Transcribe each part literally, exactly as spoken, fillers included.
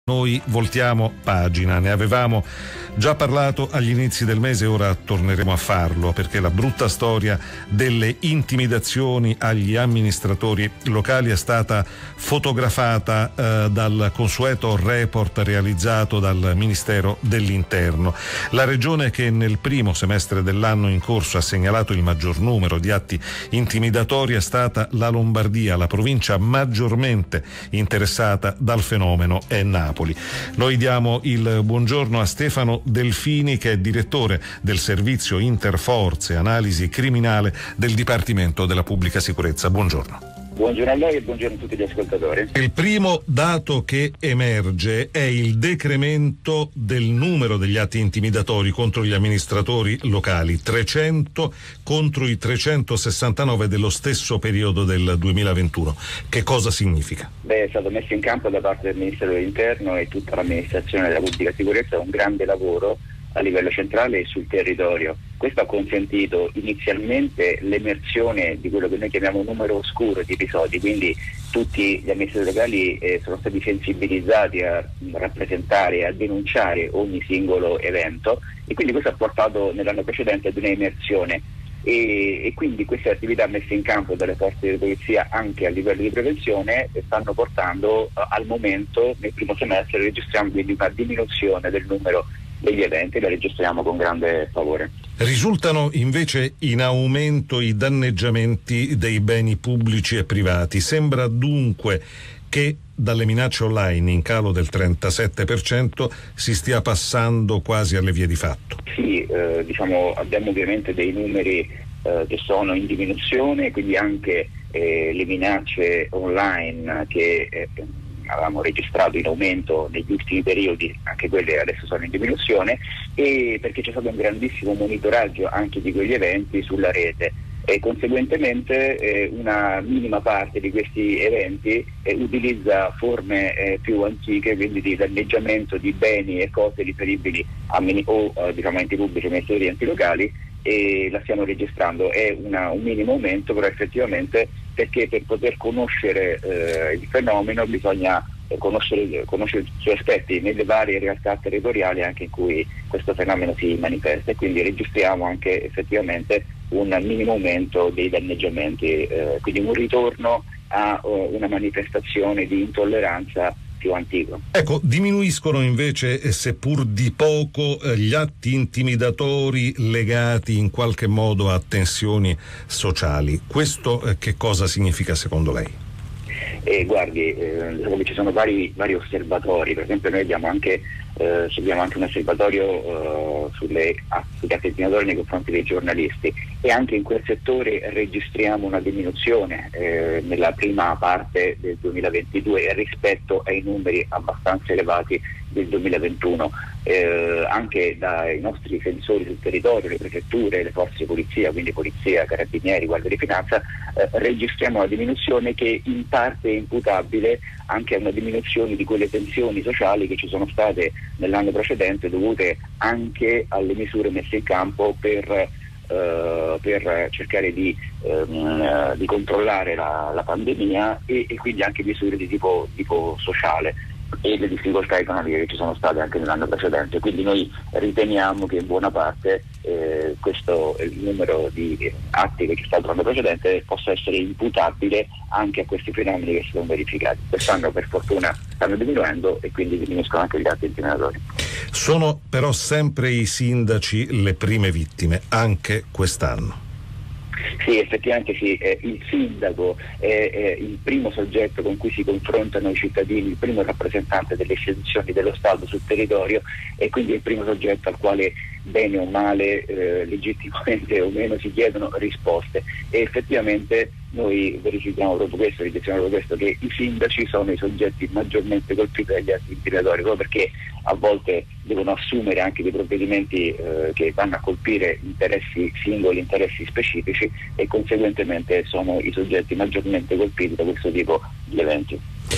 Noi voltiamo pagina, ne avevamo già parlato agli inizi del mese, ora torneremo a farlo perché la brutta storia delle intimidazioni agli amministratori locali è stata fotografata eh, dal consueto report realizzato dal Ministero dell'Interno. La regione che nel primo semestre dell'anno in corso ha segnalato il maggior numero di atti intimidatori è stata la Lombardia. La provincia maggiormente interessata dal fenomeno è Napoli. Noi diamo il buongiorno a Stefano Delfini, che è direttore del servizio interforze analisi criminale del Dipartimento della Pubblica Sicurezza. Buongiorno. Buongiorno a lei e buongiorno a tutti gli ascoltatori. Il primo dato che emerge è il decremento del numero degli atti intimidatori contro gli amministratori locali, trecento contro i trecentosessantanove dello stesso periodo del duemilaventuno. Che cosa significa? Beh, è stato messo in campo da parte del Ministero dell'Interno e tutta l'amministrazione della pubblica sicurezza un grande lavoro a livello centrale e sul territorio. Questo ha consentito inizialmente l'emersione di quello che noi chiamiamo un numero oscuro di episodi, quindi tutti gli amministratori locali eh, sono stati sensibilizzati a rappresentare e a denunciare ogni singolo evento, e quindi questo ha portato nell'anno precedente ad un'emersione e, e quindi queste attività messe in campo dalle forze di polizia anche a livello di prevenzione stanno portando uh, al momento nel primo semestre registriamo quindi una diminuzione del numero degli eventi, la registriamo con grande favore. Risultano invece in aumento i danneggiamenti dei beni pubblici e privati. Sembra dunque che dalle minacce online in calo del trentasette per cento si stia passando quasi alle vie di fatto. Sì, eh, diciamo abbiamo ovviamente dei numeri eh, che sono in diminuzione, quindi anche eh, le minacce online che eh, avevamo registrato in aumento negli ultimi periodi, anche quelle adesso sono in diminuzione, e perché c'è stato un grandissimo monitoraggio anche di quegli eventi sulla rete e conseguentemente eh, una minima parte di questi eventi eh, utilizza forme eh, più antiche, quindi di danneggiamento di beni e cose riferibili a mini- o eh, diciamo, enti pubblici, amministratori enti locali, e la stiamo registrando. È una, un minimo aumento, però effettivamente perché per poter conoscere eh, il fenomeno bisogna eh, conoscere, conoscere i suoi aspetti nelle varie realtà territoriali anche in cui questo fenomeno si manifesta, e quindi registriamo anche effettivamente un minimo aumento dei danneggiamenti, eh, quindi un ritorno a uh, una manifestazione di intolleranza più antico. Ecco, diminuiscono invece, seppur di poco, gli atti intimidatori legati in qualche modo a tensioni sociali. Questo eh, che cosa significa secondo lei? Eh, guardi, eh, diciamo che ci sono vari, vari osservatori. Per esempio noi abbiamo anche eh, seguiamo anche un osservatorio eh, sulle, ah, sugli atti intimidatori nei confronti dei giornalisti, e anche in quel settore registriamo una diminuzione eh, nella prima parte del duemilaventidue rispetto ai numeri abbastanza elevati del duemilaventuno. Eh, anche dai nostri sensori sul territorio, le prefetture, le forze di polizia, quindi polizia, carabinieri, guardia di finanza, eh, registriamo una diminuzione che in parte è imputabile anche a una diminuzione di quelle tensioni sociali che ci sono state nell'anno precedente, dovute anche alle misure messe in campo per Uh, per cercare di, um, di controllare la, la pandemia e, e quindi anche misure di tipo, tipo sociale e le difficoltà economiche che ci sono state anche nell'anno precedente. Quindi noi riteniamo che in buona parte eh, questo il numero di atti che c'è stato l'anno precedente possa essere imputabile anche a questi fenomeni che si sono verificati. Quest'anno per fortuna stanno diminuendo e quindi diminuiscono anche gli atti intimidatori. Sono però sempre i sindaci le prime vittime, anche quest'anno. Sì, effettivamente sì, eh, il sindaco è, è il primo soggetto con cui si confrontano i cittadini, il primo rappresentante delle istituzioni dello Stato sul territorio, e quindi è il primo soggetto al quale bene o male, eh, legittimamente o meno, si chiedono risposte, e effettivamente noi verifichiamo proprio questo, rileziamo proprio questo, che i sindaci sono i soggetti maggiormente colpiti dagli atti intimidatori, proprio perché a volte devono assumere anche dei provvedimenti eh, che vanno a colpire interessi singoli, interessi specifici, e conseguentemente sono i soggetti maggiormente colpiti da questo tipo di eventi.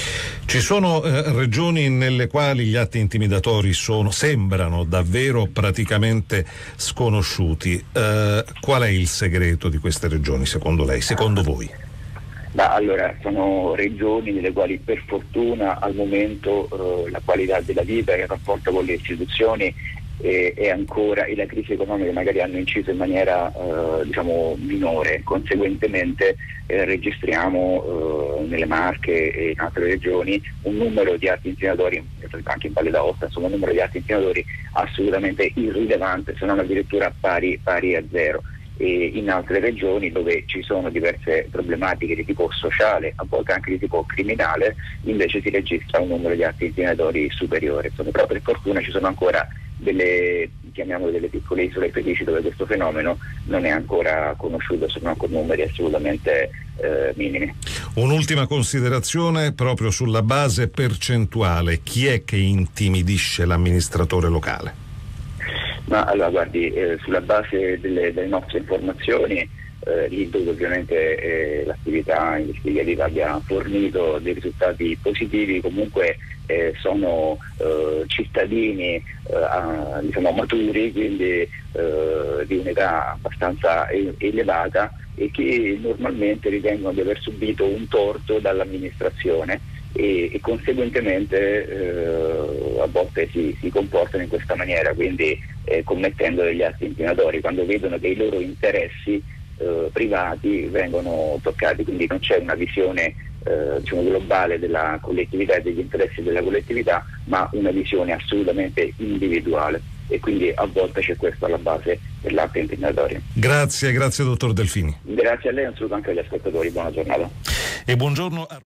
Ci sono eh, regioni nelle quali gli atti intimidatori sono, sembrano davvero praticamente sconosciuti. Eh, qual è il segreto di queste regioni secondo lei, secondo voi? Ma allora, sono regioni nelle quali per fortuna al momento eh, la qualità della vita e il rapporto con le istituzioni eh, è ancora, e la crisi economica magari hanno inciso in maniera eh, diciamo minore, conseguentemente eh, registriamo eh, nelle Marche e in altre regioni un numero di atti inquinatori, anche in Valle d'Aosta, insomma un numero di atti inquinatori assolutamente irrilevante, se non addirittura pari, pari a zero. E in altre regioni dove ci sono diverse problematiche di tipo sociale, a volte anche di tipo criminale, invece si registra un numero di atti inquinatori superiore. Però per fortuna ci sono ancora delle, chiamiamole delle piccole isole felici dove questo fenomeno non è ancora conosciuto, sono con numeri assolutamente eh, minimi. Un'ultima considerazione proprio sulla base percentuale: chi è che intimidisce l'amministratore locale? Ma allora guardi, eh, sulla base delle, delle nostre informazioni, eh, lì dove ovviamente eh, l'attività investigativa abbia fornito dei risultati positivi, comunque eh, sono eh, cittadini eh, a, diciamo maturi, quindi eh, di un'età abbastanza elevata e che normalmente ritengono di aver subito un torto dall'amministrazione e, e conseguentemente eh, a volte si, si comportano in questa maniera, quindi eh, commettendo degli atti inquinatori quando vedono che i loro interessi eh, privati vengono toccati, quindi non c'è una visione eh, diciamo globale della collettività e degli interessi della collettività, ma una visione assolutamente individuale, e quindi a volte c'è questo alla base dell'atto inquinatorio. Grazie, grazie dottor Delfini. Grazie a lei, un saluto anche agli ascoltatori, buona giornata. E buongiorno a